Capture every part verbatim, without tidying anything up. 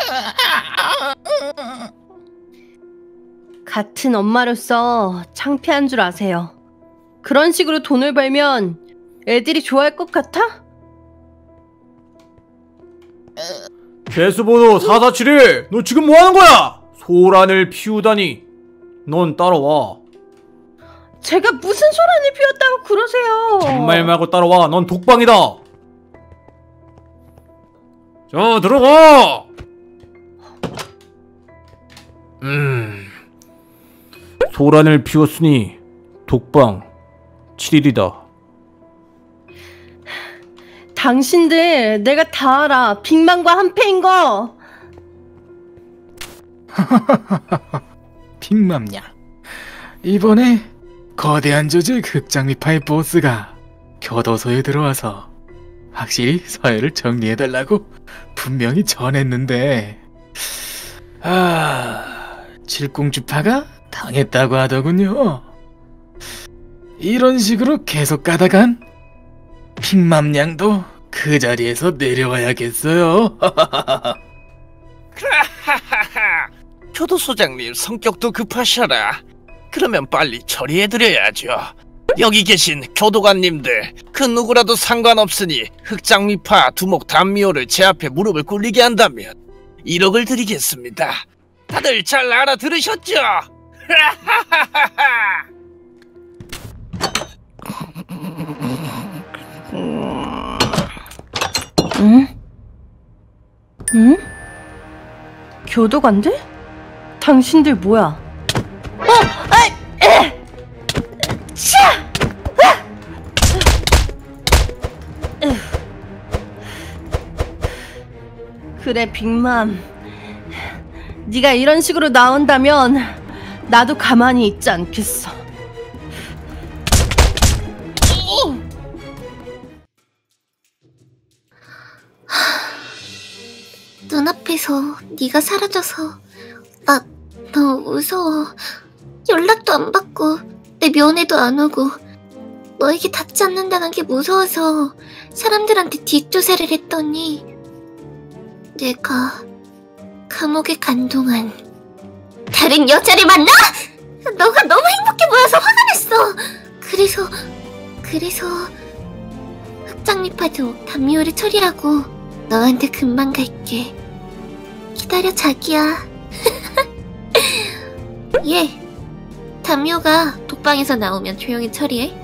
같은 엄마로서 창피한 줄 아세요. 그런 식으로 돈을 벌면 애들이 좋아할 것 같아? 개수번호 사사칠일, 너 지금 뭐하는 거야? 소란을 피우다니. 넌 따라와. 제가 무슨 소란을 피웠다고 그러세요? 정말 말고 따라와. 넌 독방이다. 자, 들어가. 음, 소란을 피웠으니 독방 칠일이다. 당신들 내가 다 알아. 빅맘과 한패인 거. 빅맘냐? 이번에 거대한 조직 흑장미파의 보스가 교도소에 들어와서 확실히 서열을 정리해달라고 분명히 전했는데, 아... 칠공주파가 당했다고 하더군요. 이런 식으로 계속 가다간 빅맘냥도 그 자리에서 내려와야겠어요. 교도소장님 성격도 급하셔라. 그러면 빨리 처리해드려야죠. 여기 계신 교도관님들 그 누구라도 상관없으니 흑장미파 두목 단미호를 제 앞에 무릎을 꿇리게 한다면 일억을 드리겠습니다. 다들 잘 알아들으셨죠? 응? 응? 교도관들? 당신들 뭐야? 어! 아이! 에! 차! 아! 그래, 빅맘. 네가 이런 식으로 나온다면 나도 가만히 있지 않겠어. 눈앞에서 네가 사라져서 나 너무 무서워. 연락도 안 받고 내 면회도 안 오고 너에게 닿지 않는다는 게 무서워서 사람들한테 뒷조사를 했더니 내가 감옥에 간 동안 다른 여자를 만나? 너가 너무 행복해 보여서 화가 났어. 그래서 그래서 흑장미파도 단미호를 처리하고 너한테 금방 갈게. 기다려, 자기야. 예, 단미호가 독방에서 나오면 조용히 처리해.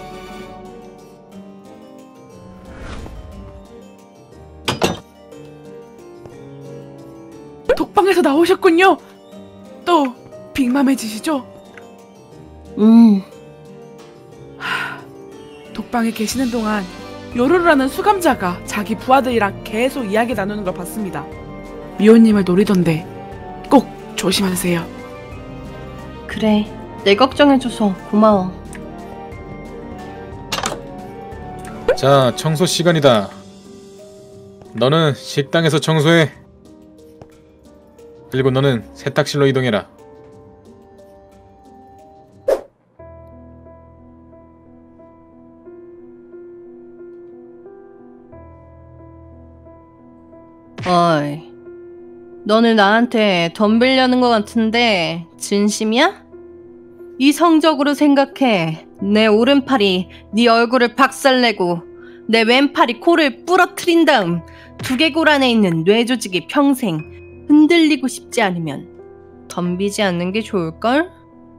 독방에서 나오셨군요. 또 빅맘해지시죠? 음. 하, 독방에 계시는 동안 요루루라는 수감자가 자기 부하들이랑 계속 이야기 나누는 걸 봤습니다. 미호님을 노리던데 꼭 조심하세요. 그래, 내 걱정해줘서 고마워. 자, 청소 시간이다. 너는 식당에서 청소해. 그리고 너는 세탁실로 이동해라. 어이, 너는 나한테 덤비려는 것 같은데 진심이야? 이성적으로 생각해. 내 오른팔이 네 얼굴을 박살내고 내 왼팔이 코를 부러뜨린 다음 두개골 안에 있는 뇌조직이 평생 흔들리고 싶지 않으면 덤비지 않는 게 좋을걸?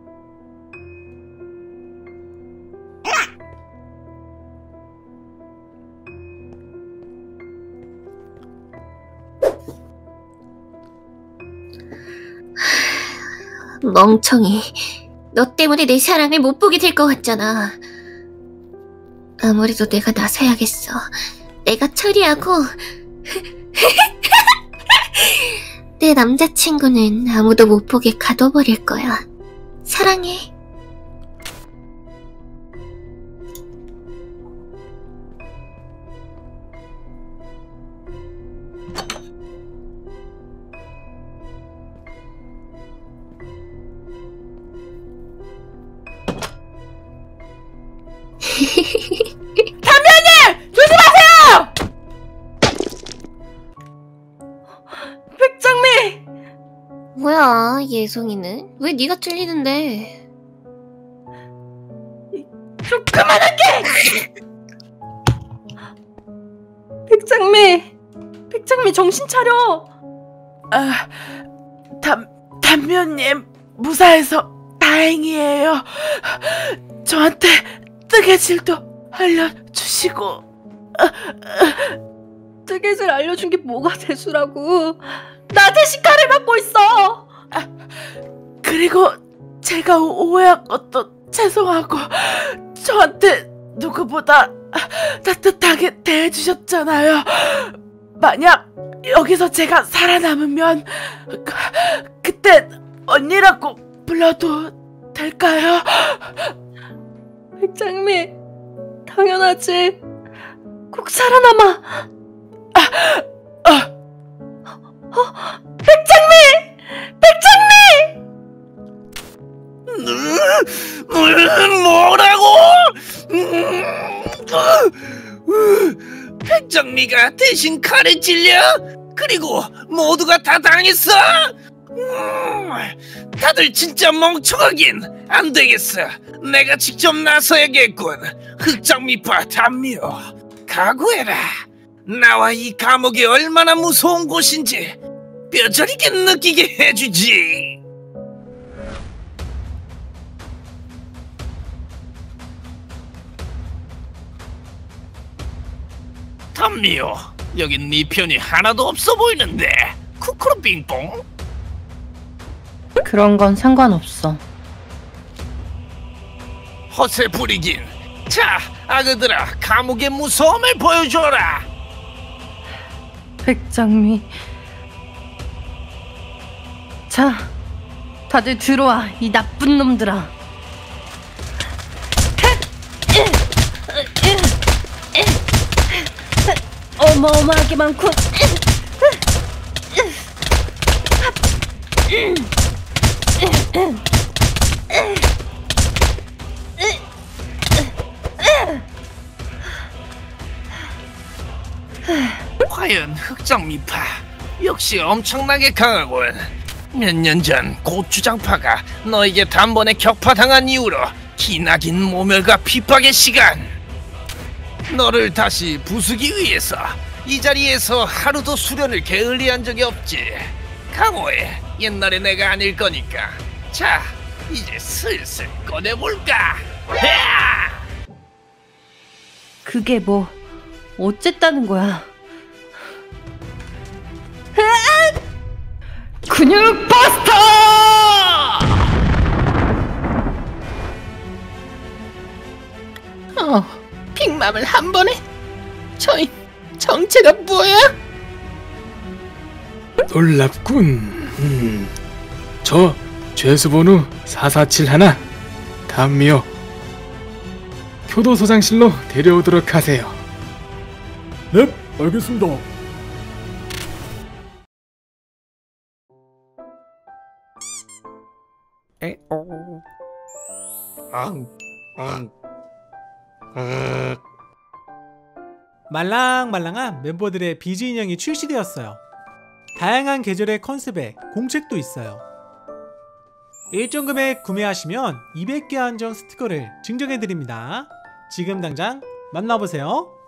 멍청이, 너 때문에 내 사랑을 못 보게 될 것 같잖아. 아무래도 내가 나서야겠어. 내가 처리하고 내 남자친구는 아무도 못 보게 가둬버릴 거야. 사랑해. 담배님! 조심하세요! 백장 뭐야, 예송이는? 왜 네가 찔리는데? 좀 그만할게! 백장미! 백장미 정신 차려! 아, 담, 담요님 무사해서 다행이에요. 저한테 뜨개질도 알려주시고. 뜨개질 알려준 게 뭐가 대수라고. 나 대신 칼을 받고 있어. 아, 그리고 제가 오해한 것도 죄송하고, 저한테 누구보다 따뜻하게 대해주셨잖아요. 만약 여기서 제가 살아남으면 그, 그때 언니라고 불러도 될까요? 백장미, 당연하지. 꼭 살아남아. 아, 아. 어, 백장미! 백장미! 뭐라고? 백장미가 대신 칼에 찔려? 그리고 모두가 다 당했어? 다들 진짜 멍청하긴. 안 되겠어. 내가 직접 나서야겠군. 흑장미파 담요, 각오해라. 나와 이 감옥이 얼마나 무서운 곳인지 뼈저리게 느끼게 해주지. 담요, 여긴 네 편이 하나도 없어 보이는데. 쿠쿠루 빙뽕? 그런 건 상관없어. 허세 부리긴. 자, 아그들아, 감옥의 무서움을 보여줘라. 백장미. 자, 다들 들어와, 이 나쁜 놈들아. 어마어마하게 많고. 과연 흑장미파 역시 엄청나게 강하군. 몇 년 전 고추장파가 너에게 단번에 격파당한 이후로 기나긴 모멸과 핍박의 시간. 너를 다시 부수기 위해서 이 자리에서 하루도 수련을 게을리한 적이 없지. 강호해. 옛날에 내가 아닐 거니까. 자, 이제 슬슬 꺼내볼까? 헤아! 그게 뭐 어쨌다는 거야? 근육 버스터! 어, 빅맘을 한 번에? 저희 정체가 뭐야? 놀랍군. 음, 저 죄수번호 사사칠일 담요 교도소장실로 데려오도록 하세요. 네, 알겠습니다. 에오. 앙, 앙. 음. 말랑말랑한 멤버들의 비즈 인형이 출시되었어요. 다양한 계절의 컨셉에 공책도 있어요. 일정 금액 구매하시면 이백 개 한정 스티커를 증정해드립니다. 지금 당장 만나보세요.